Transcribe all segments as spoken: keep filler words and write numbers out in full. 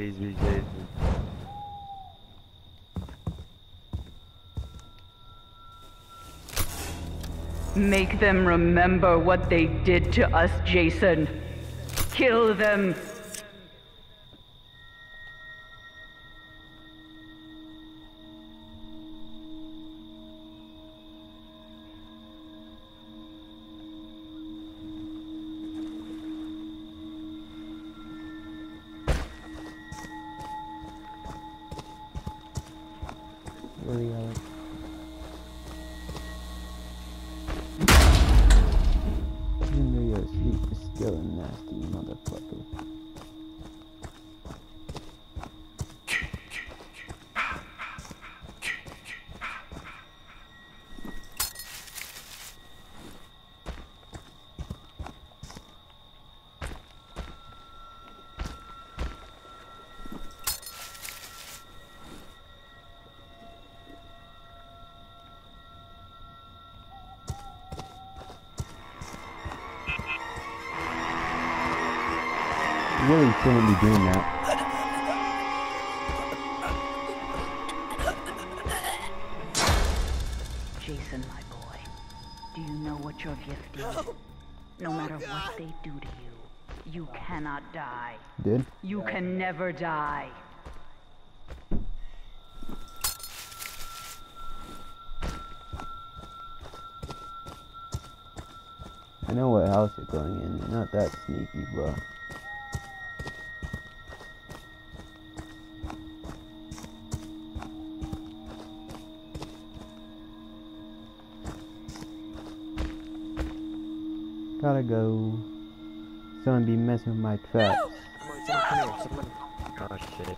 crazy, Jason. Make them remember what they did to us, Jason. Kill them. Really, Alex? Even though you're asleep, you're still a nasty motherfucker. You really shouldn't be doing that. Jason, my boy, do you know what your gift is? No matter what they do to you, you cannot die. Did? You can never die. I know what house you're going in. You're not that sneaky, bro. Gotta go. Someone be messing with my traps. Oh shit.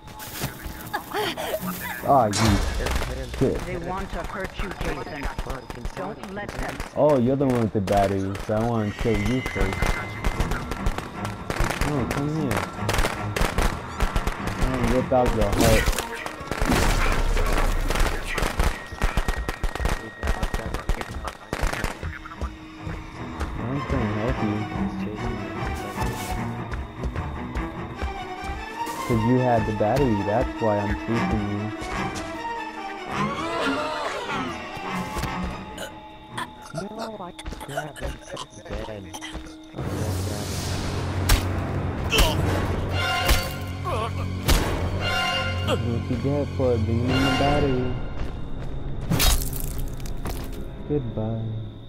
Oh, you shit. They want to hurt you, Jason. Don't let them. Oh, you're the one with the battery, so I want to kill you first. Oh, come here. I'm gonna rip out your heart. I'm trying to help you. Because you had the battery, that's why I'm chasing you. No, I grabbed him so dead. What you get for being in the battery? Goodbye.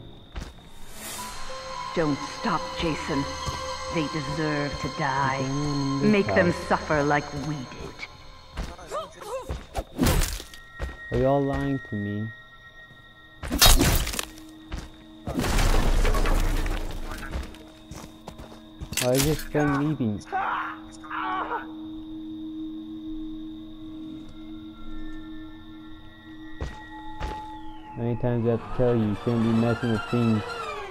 Don't stop, Jason. They deserve to die. Mm, Make them house. suffer like we did. Are y'all lying to me? Why is this thing leaving? How many times I have to tell you, you shouldn't be messing with things.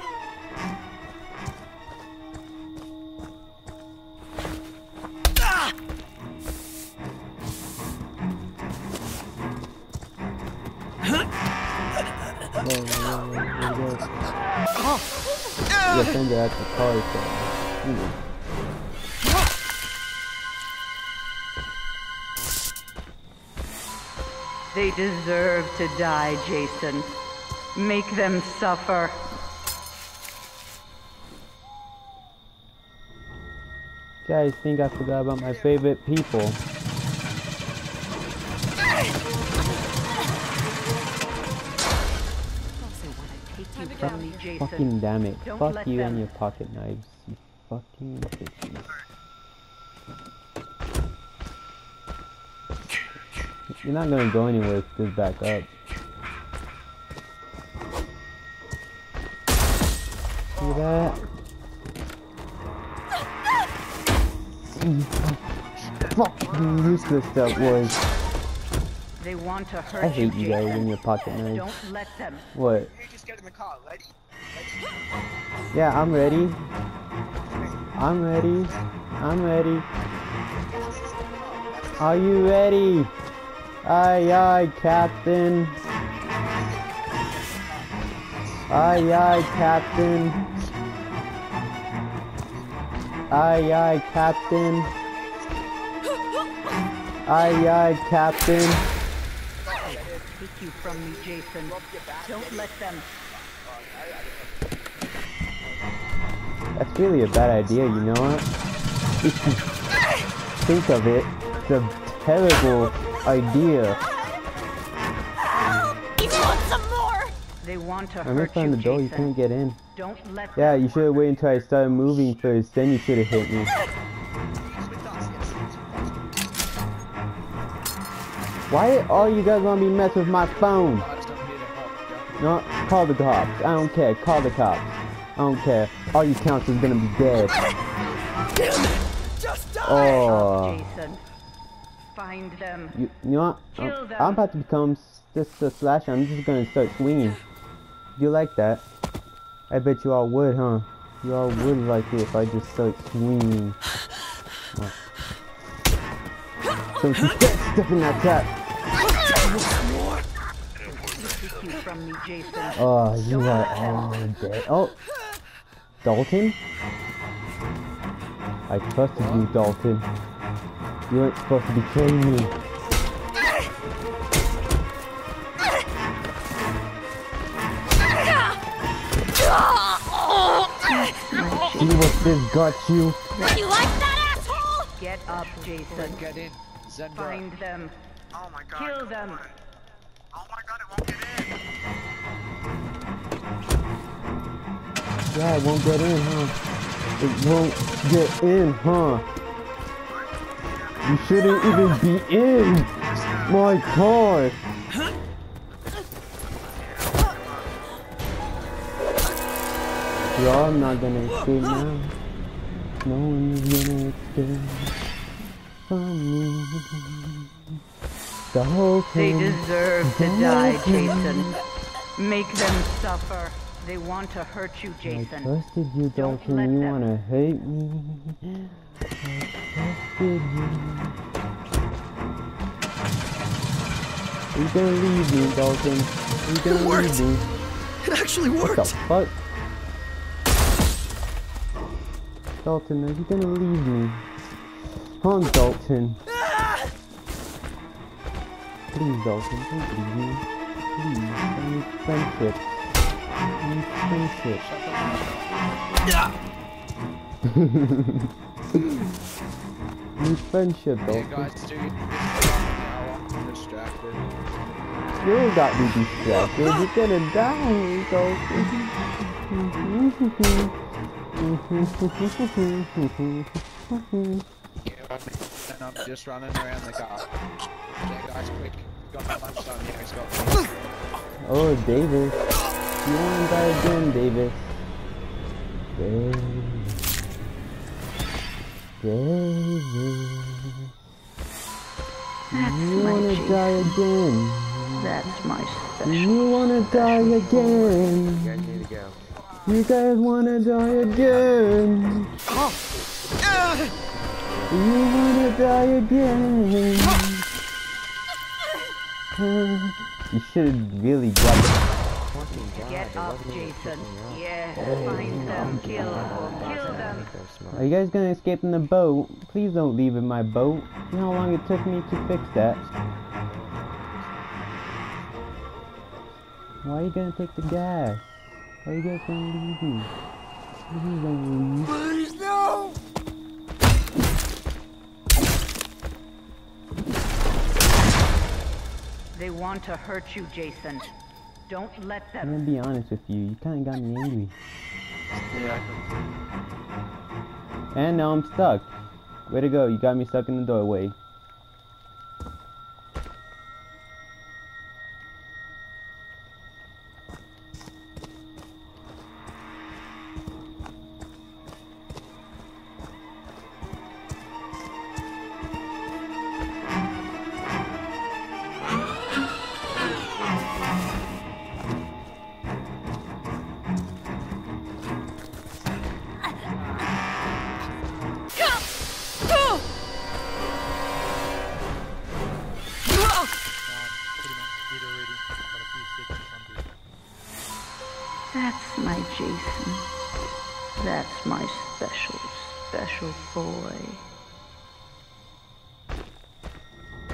Your friend at the car so. Ooh. They deserve to die, Jason. Make them suffer. Guys think I forgot about my favorite people. From me, Jason. Fucking damn it. Don't Fuck let you them. and your pocket knives. You fucking bitches. You're not gonna go anywhere if this back up. See that? Fucking useless that was. They want to hurt I hate you guys Jason. and your pocket knives. Don't let them. What? You just get in the car, ready? Yeah, I'm ready. I'm ready. I'm ready. Are you ready? Aye, aye, Captain. Aye, aye, Captain. Aye, aye, Captain. Aye, aye, Captain. Take you from me, Jason. Don't let them. That's really a bad idea, you know what? If you think of it, it's a terrible idea. You want some more? They want to I'm gonna hurt find you, the door, you Jason. can't get in. Don't let Yeah, them. you should have waited until I started moving first, then you should have hit me. Why all you guys want me to mess with my phone? No, call the cops. I don't care. Call the cops. I don't care. All you counts is gonna be dead. Oh. Jason. Find them. You, you know what? Kill I'm, them. I'm about to become s- just a slasher. I'm just gonna start swinging. You like that? I bet you all would, huh? You all would like it if I just start swinging. Oh. Don't you dare step in that trap! Take you from me, Jason. Oh, you are all dead. Oh! Dalton? I trusted you, Dalton. You weren't supposed to betray me. See what this got you? You like that, asshole? Get up, Jason. Get in. Zendra. Find them. Oh my god. Kill come them. on. Oh my god, it won't get in. Yeah, it won't get in, huh? It won't get in, huh? You shouldn't even be in my car. Y'all, I'm not gonna escape now. No one is gonna escape from me. The whole They thing. deserve to die, Jason. Make them suffer. They want to hurt you, I Jason. trusted you, Don't Dalton. let You them. wanna hate me? I trusted you. Are you gonna leave me, Dalton? Are you gonna leave me? It actually What worked. the fuck? Dalton, are you gonna leave me? Come on, Dalton. Please, Dalton, don't leave me. Please, I need friendship. I need friendship. I need friendship, Yeah, Dalton. guys, do you? I'm distracted. You got me distracted. You're gonna die, Dalton. Yeah, and I'm just running around the car. Yeah, guys, quick. Got my lunchtime. Yeah, he's got me. Oh, Davis. You wanna die again, Davis? Davis. Davis. That's You my wanna Jason. die again? That's my special. You wanna die again? You guys need to go. You guys wanna die again? You wanna die again? You should really grab it. Fucking God, Get there up, wasn't even Jason. something else. Yeah, find them. Kill them. Kill them. Are you guys gonna escape in the boat? Please don't leave in my boat. You know how long it took me to fix that? Why are you gonna take the gas? Why are you guys gonna leave me? Please don't leave. Please, no! They want to hurt you, Jason. Don't let I'm them. gonna be honest with you, you kinda got me angry. Yeah. And now I'm stuck. Way to go, you got me stuck in the doorway. That's my Jason. That's my special, special boy.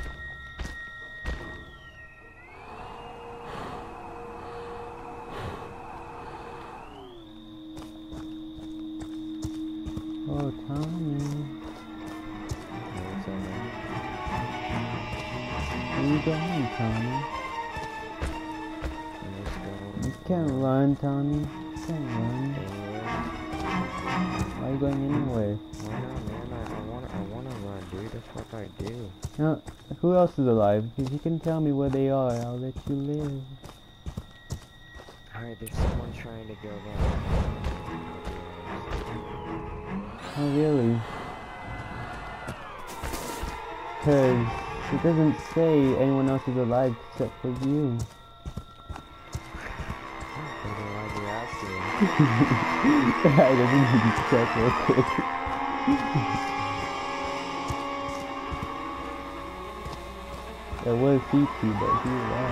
Where you going, Tommy? Let's go. You can't run, Tommy. You can't run. Why are you going anywhere? Why not, man? I, I wanna, I wanna run, dude. That's what I do. No, who else is alive? If you can tell me where they are, I'll let you live. Alright, there's someone trying to go down. Oh, really? Cause it doesn't say anyone else is alive except for you. I doesn't need to check real quick. There was C T, but he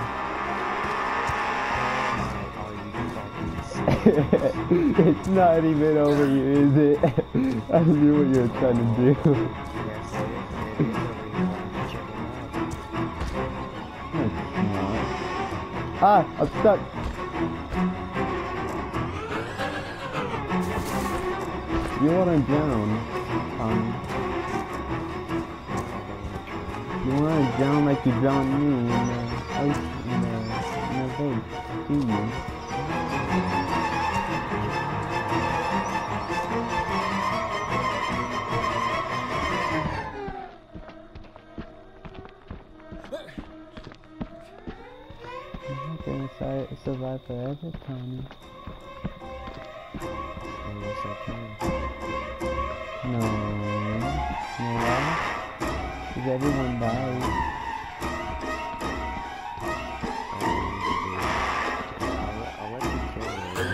left. It's not even over you, is it? I knew what you were trying to do. No, it's not. Ah, I'm stuck. You wanna drown, Tommy. You wanna drown like you drowned me in the ice, in the, in the lake, do you? You're not gonna si- survive forever, Tommy. Yes, I can. No. You know why? Because everyone dies. I'll let you kill me.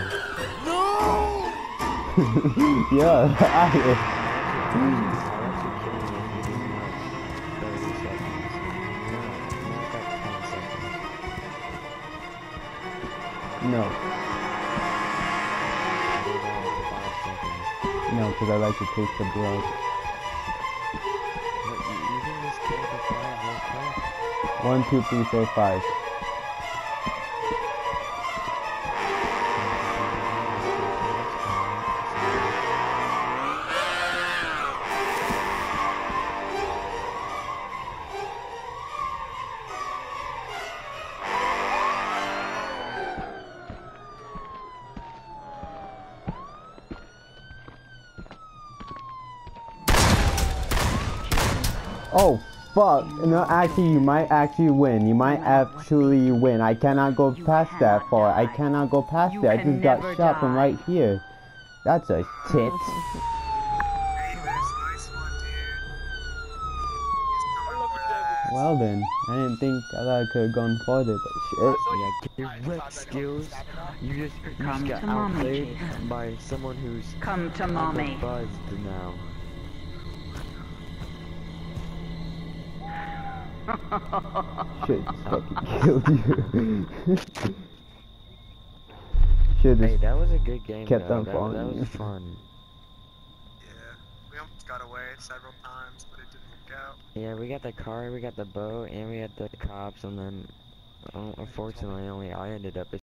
Yeah, I I'll let you kill me if you do not thirty seconds. No, not that ten seconds. No. Do that in five seconds. No, because I like to taste the blood. But you, you can just kill the five real quick. One, two, three, four, five. Oh, fuck. No, actually, you might actually win. You might actually win. I cannot go past that far. I cannot go past You that. I can just got never shot from die. right here. That's a tit. Hey, nice one, dude. He's coming for that. Well then, I didn't think that I could have gone farther, but shit. Yeah, get your wreck skills. You just, you just Come got to mommy, outplayed Jason. by someone who's Come to kinda mommy. buzzed now. Shit fucking killed you. Should Hey, just that was a good game kept though. on That, following that you. was fun. Yeah, we almost got away several times, but it didn't work out. Yeah, we got the car, we got the boat, and we had the cops, and then, oh, unfortunately, only I ended up